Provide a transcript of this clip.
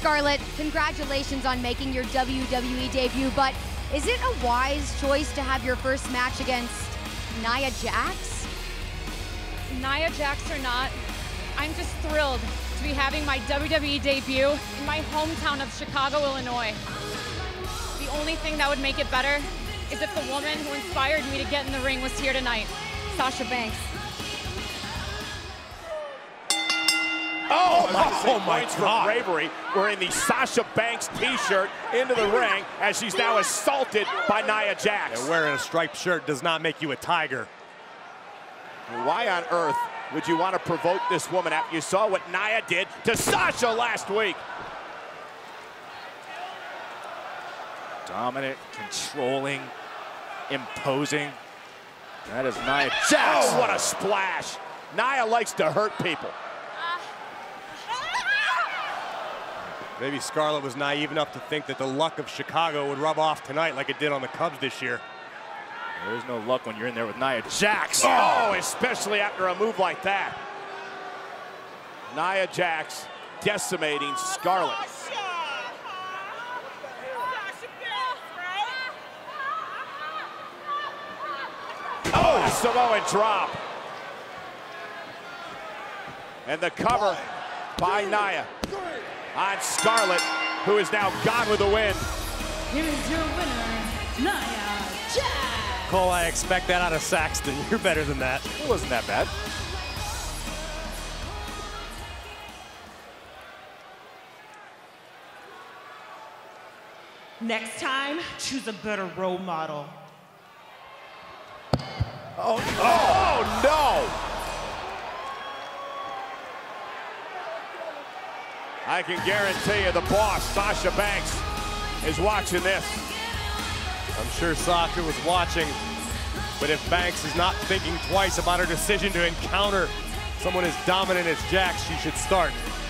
Scarlett, congratulations on making your WWE debut, but is it a wise choice to have your first match against Nia Jax? Nia Jax or not, I'm just thrilled to be having my WWE debut in my hometown of Chicago, Illinois. The only thing that would make it better is if the woman who inspired me to get in the ring was here tonight, Sasha Banks. Oh my God. Bravery wearing the Sasha Banks t-shirt into the ring as she's now assaulted by Nia Jax. And wearing a striped shirt does not make you a tiger. Why on earth would you want to provoke this woman after you saw what Nia did to Sasha last week? Dominant, controlling, imposing. That is Nia Jax. Oh, what a splash. Nia likes to hurt people. Maybe Scarlett was naive enough to think that the luck of Chicago would rub off tonight like it did on the Cubs this year. There's no luck when you're in there with Nia Jax. Oh, especially after a move like that. Nia Jax decimating Scarlett. Oh, the Samoan drop. And the cover by Nia on Scarlett, who is now gone with the win. Here is your winner, Nia Jax. Cole, I expect that out of Saxton. You're better than that. It wasn't that bad. Next time, choose a better role model. Oh no! I can guarantee you the boss, Sasha Banks, is watching this. I'm sure Sasha was watching, but if Banks is not thinking twice about her decision to encounter someone as dominant as Jax, she should start.